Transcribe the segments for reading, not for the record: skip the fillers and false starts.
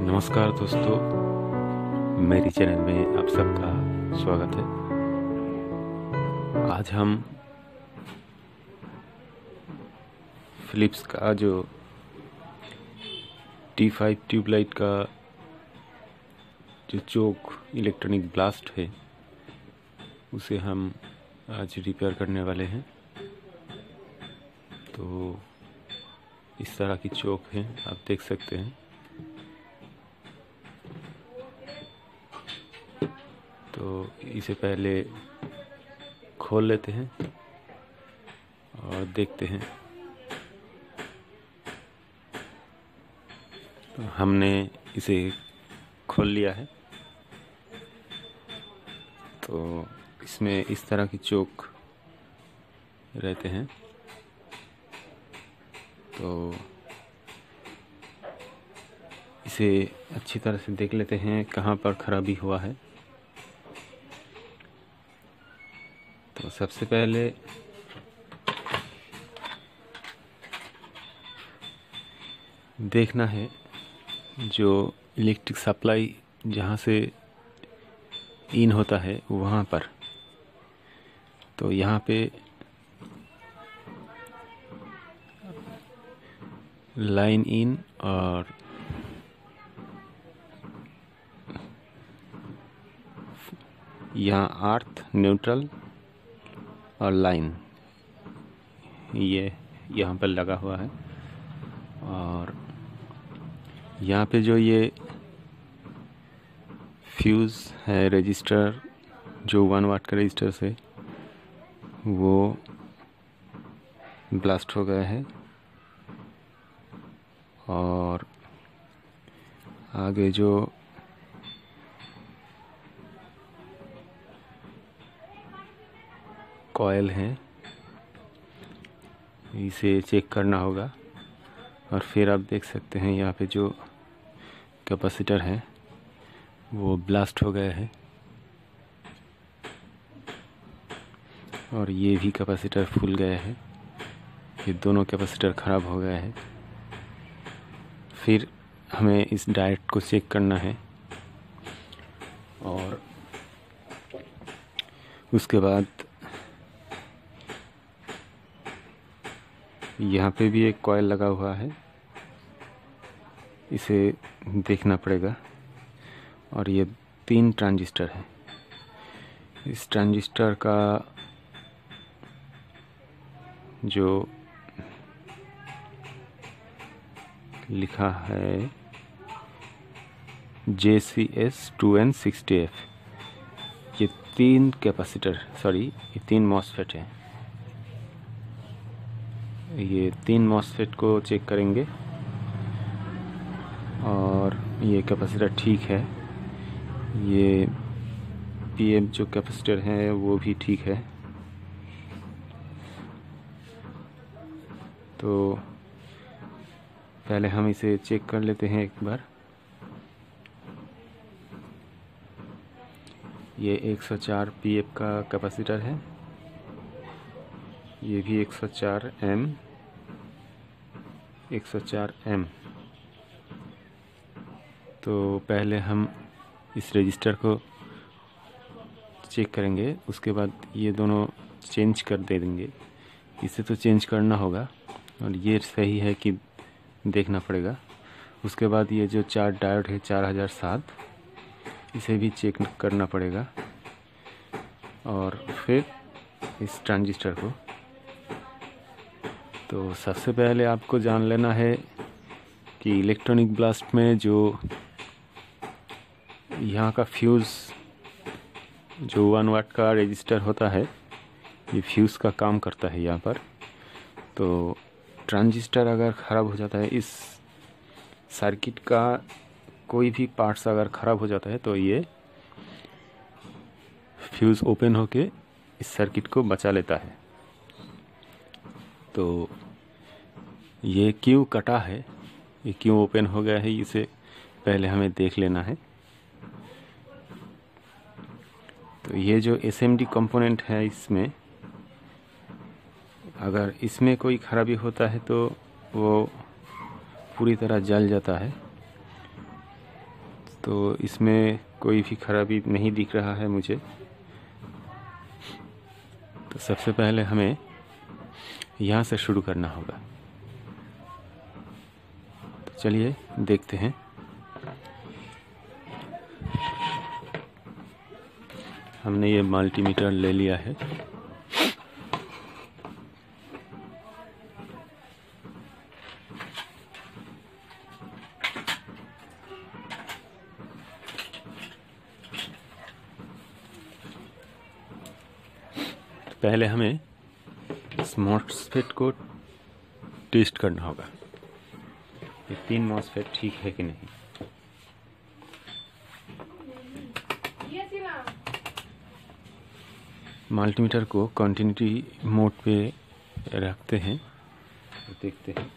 नमस्कार दोस्तों, मेरी चैनल में आप सबका स्वागत है। आज हम फिलिप्स का जो T5 ट्यूबलाइट का जो चोक इलेक्ट्रॉनिक ब्लास्ट है उसे हम आज रिपेयर करने वाले हैं। तो इस तरह की चोक है, आप देख सकते हैं। तो इसे पहले खोल लेते हैं और देखते हैं। तो हमने इसे खोल लिया है। तो इसमें इस तरह की चोक रहते हैं। तो इसे अच्छी तरह से देख लेते हैं कहाँ पर खराबी हुआ है। तो सबसे पहले देखना है जो इलेक्ट्रिक सप्लाई जहाँ से इन होता है वहाँ पर। तो यहाँ पे लाइन इन और यहाँ अर्थ, न्यूट्रल और लाइन ये यहाँ पर लगा हुआ है। और यहाँ पे जो ये फ्यूज़ है, रजिस्टर जो 1 वाट का रजिस्टर से वो ब्लास्ट हो गया है। और आगे जो कॉइल है इसे चेक करना होगा। और फिर आप देख सकते हैं यहाँ पे जो कैपेसिटर है वो ब्लास्ट हो गया है। और ये भी कैपेसिटर फूल गया है। ये दोनों कैपेसिटर ख़राब हो गया है। फिर हमें इस डायोड को चेक करना है। और उसके बाद यहाँ पे भी एक कॉइल लगा हुआ है, इसे देखना पड़ेगा। और ये 3 ट्रांजिस्टर है। इस ट्रांजिस्टर का जो लिखा है JCS 2N60F, ये 3 कैपेसिटर ये 3 मॉसफेट हैं। ये 3 मॉसफेट को चेक करेंगे और ये कैपेसिटर ठीक है। ये PM जो कैपेसिटर है वो भी ठीक है। तो पहले हम इसे चेक कर लेते हैं एक बार। ये 104 pF का कैपेसिटर है। ये भी 104 M। तो पहले हम इस रजिस्टर को चेक करेंगे, उसके बाद ये दोनों चेंज कर दे देंगे। इसे तो चेंज करना होगा और ये सही है कि देखना पड़ेगा। उसके बाद ये जो 4 डायोड है 4007, इसे भी चेक करना पड़ेगा। और फिर इस ट्रांजिस्टर को। तो सबसे पहले आपको जान लेना है कि इलेक्ट्रॉनिक ब्लास्ट में जो यहाँ का फ्यूज़ जो 1 वाट का रजिस्टर होता है, ये फ्यूज़ का काम करता है यहाँ पर। तो ट्रांजिस्टर अगर ख़राब हो जाता है, इस सर्किट का कोई भी पार्ट्स अगर ख़राब हो जाता है तो ये फ्यूज़ ओपन होके इस सर्किट को बचा लेता है। तो ये क्यों कटा है, ये क्यों ओपन हो गया है, इसे पहले हमें देख लेना है। तो ये जो SMD कंपोनेंट है, इसमें अगर इसमें कोई ख़राबी होता है तो वो पूरी तरह जल जाता है। तो इसमें कोई भी खराबी नहीं दिख रहा है मुझे। तो सबसे पहले हमें यहाँ से शुरू करना होगा। तो चलिए देखते हैं। हमने ये मल्टीमीटर ले लिया है। पहले हमें इस मॉसफेट को टेस्ट करना होगा, ये 3 मॉसफेट ठीक है कि नहीं। मल्टीमीटर को कंटिन्यूटी मोड पे रखते हैं और देखते हैं।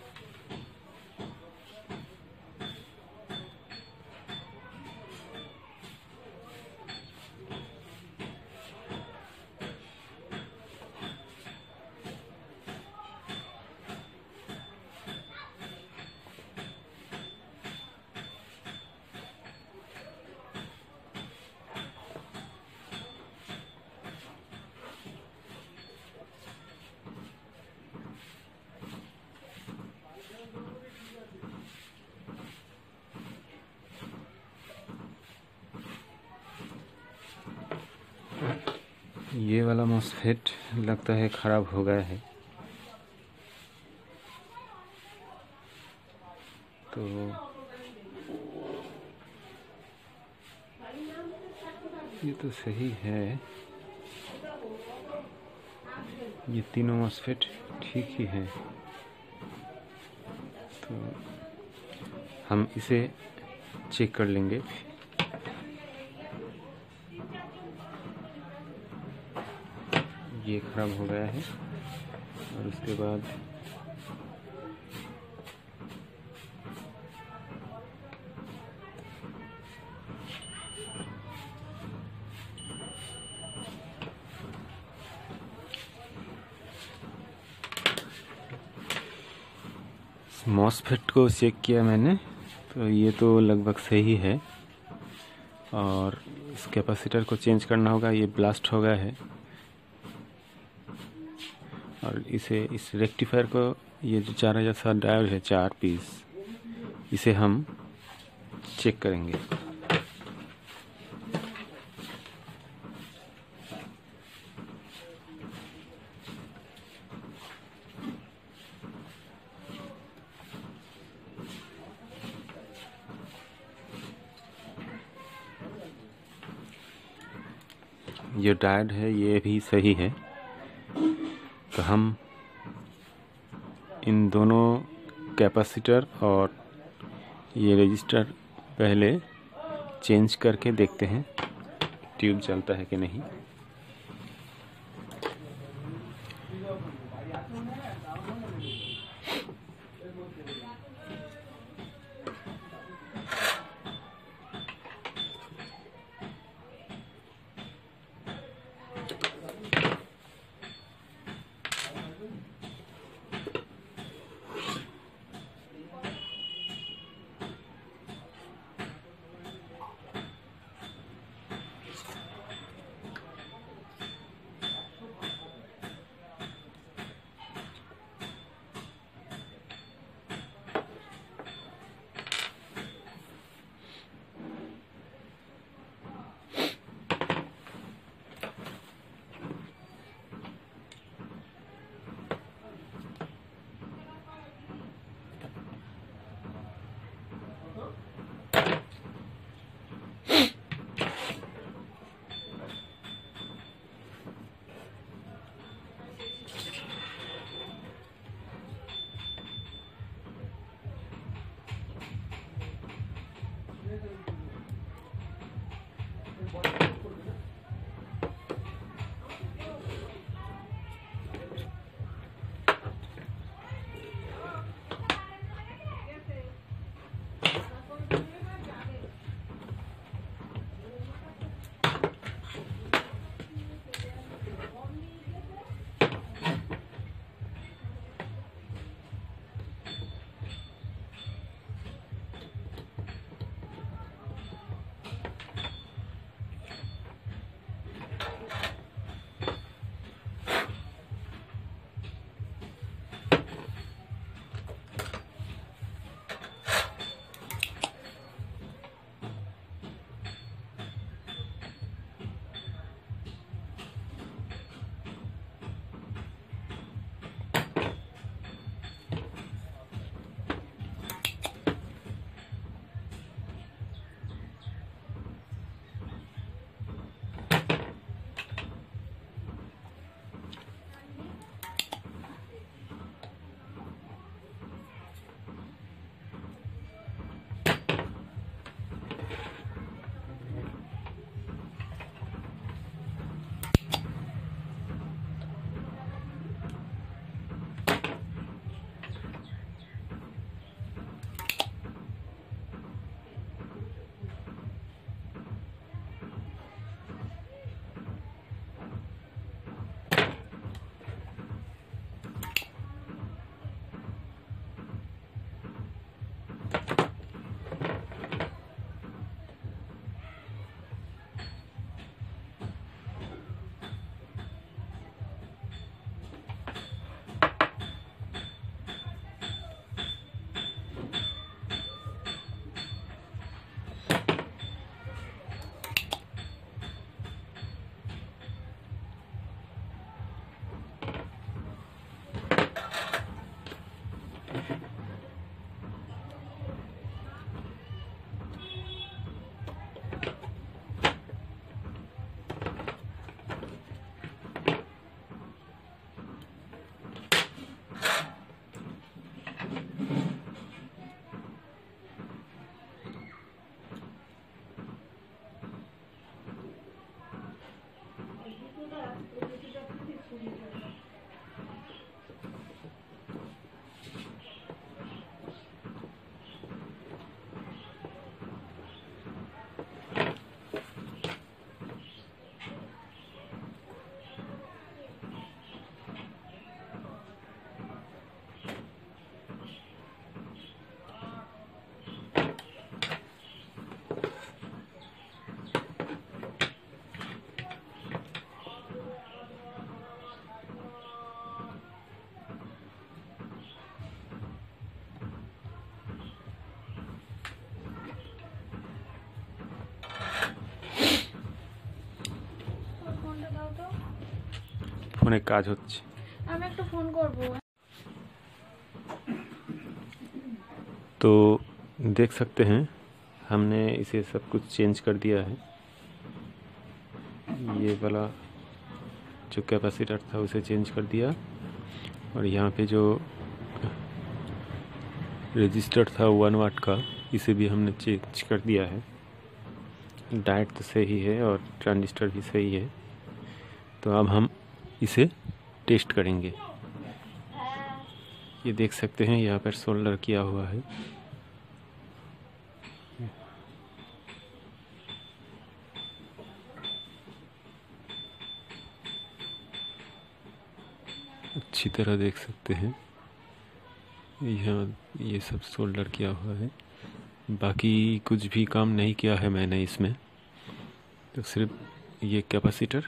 ये वाला मॉसफेट लगता है ख़राब हो गया है। तो ये तो सही है, ये तीनों मॉसफेट ठीक ही है। तो हम इसे चेक कर लेंगे। ये ख़राब हो गया है और उसके बाद मॉसफेट को चेक किया मैंने, तो ये तो लगभग सही है। और इस कैपेसिटर को चेंज करना होगा, ये ब्लास्ट हो गया है। और इस रेक्टिफायर को, ये जो 4007 डायोड है 4 पीस, इसे हम चेक करेंगे। ये डायोड है, ये भी सही है। तो हम इन दोनों कैपेसिटर और ये रजिस्टर पहले चेंज करके देखते हैं ट्यूब चलता है कि नहीं। ওখানে কাজ হচ্ছে। আমি একটু ফোন করব। तो देख सकते हैं हमने इसे सब कुछ चेंज कर दिया है। ये वाला जो कैपेसिटर था उसे चेंज कर दिया और यहाँ पे जो रजिस्टर था 1 वाट का इसे भी हमने चेंज कर दिया है। डायोड तो सही है और ट्रांजिस्टर भी सही है। तो अब हम इसे टेस्ट करेंगे। ये देख सकते हैं यहाँ पर सोल्डर किया हुआ है। अच्छी तरह देख सकते हैं यहाँ ये सब सोल्डर किया हुआ है। बाकी कुछ भी काम नहीं किया है मैंने इसमें, तो सिर्फ ये कैपेसिटर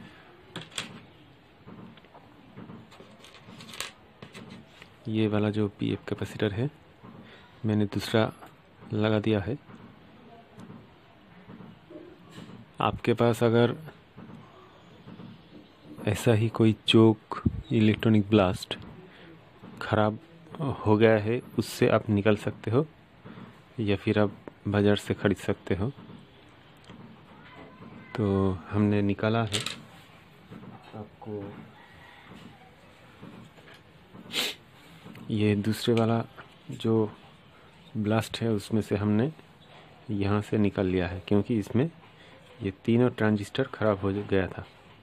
ये वाला जो पीएफ कैपेसिटर है मैंने दूसरा लगा दिया है। आपके पास अगर ऐसा ही कोई चोक इलेक्ट्रॉनिक ब्लास्ट ख़राब हो गया है उससे आप निकल सकते हो या फिर आप बाज़ार से ख़रीद सकते हो। तो हमने निकाला है आपको। ये दूसरे वाला जो ब्लास्ट है उसमें से हमने यहाँ से निकाल लिया है क्योंकि इसमें ये तीनों ट्रांजिस्टर ख़राब हो गया था।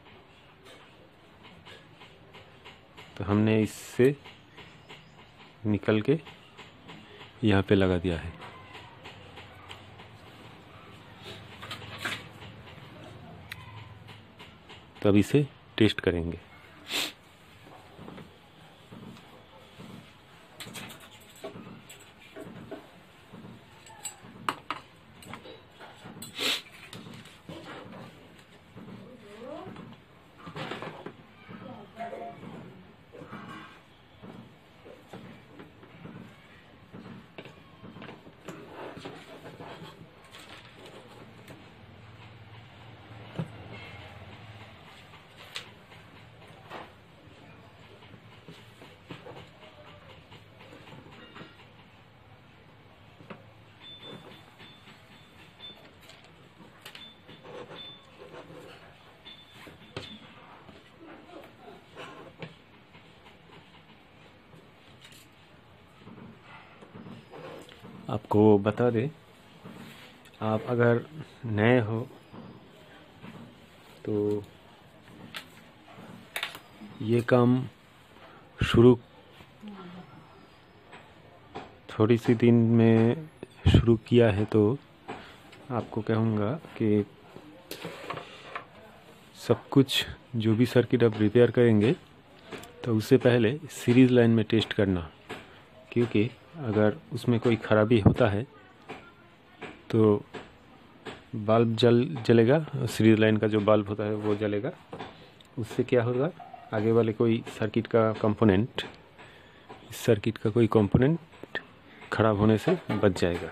तो हमने इससे निकल के यहाँ पे लगा दिया है। तो अब इसे टेस्ट करेंगे। आपको बता दें, आप अगर नए हो तो ये काम शुरू थोड़ी सी दिन में शुरू किया है तो आपको कहूँगा कि सब कुछ जो भी सर्किट आप रिपेयर करेंगे तो उससे पहले सीरीज़ लाइन में टेस्ट करना, क्योंकि अगर उसमें कोई ख़राबी होता है तो बल्ब जलेगा, सीरीज़ लाइन का जो बल्ब होता है वो जलेगा। उससे क्या होगा, आगे वाले कोई सर्किट का कंपोनेंट, इस सर्किट का कोई कंपोनेंट ख़राब होने से बच जाएगा।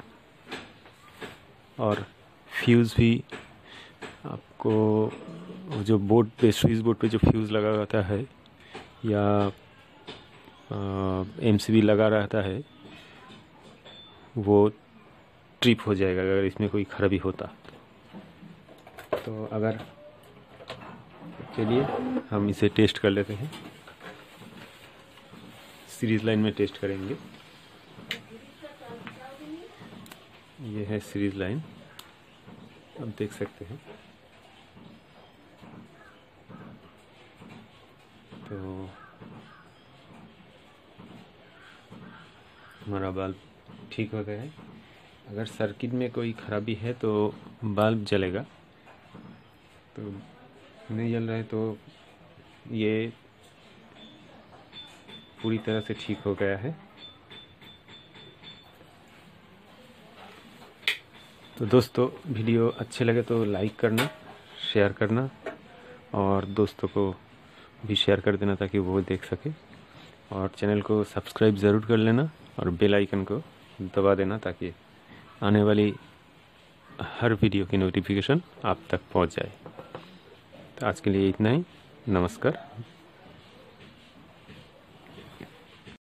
और फ्यूज़ भी आपको जो बोर्ड पे, स्विच बोर्ड पे जो फ्यूज़ लगा रहता है या एमसीबी लगा रहता है वो ट्रिप हो जाएगा अगर इसमें कोई खराबी होता। तो अगर चलिए हम इसे टेस्ट कर लेते हैं, सीरीज़ लाइन में टेस्ट करेंगे। ये है सीरीज़ लाइन, आप देख सकते हैं। तो हमारा बल्ब ठीक हो गया है। अगर सर्किट में कोई ख़राबी है तो बल्ब जलेगा, तो नहीं जल रहा है तो ये पूरी तरह से ठीक हो गया है। तो दोस्तों, वीडियो अच्छे लगे तो लाइक करना, शेयर करना और दोस्तों को भी शेयर कर देना ताकि वो देख सके। और चैनल को सब्सक्राइब ज़रूर कर लेना और बेल आइकन को दबा देना ताकि आने वाली हर वीडियो की नोटिफिकेशन आप तक पहुंच जाए। तो आज के लिए इतना ही। नमस्कार।